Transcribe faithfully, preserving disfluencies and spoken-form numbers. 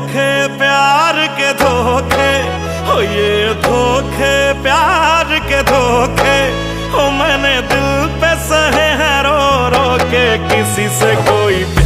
धोखे प्यार के धोखे, हो ये धोखे प्यार के धोखे, हो मैंने दिल पे सहे हैं रो रो के, किसी से कोई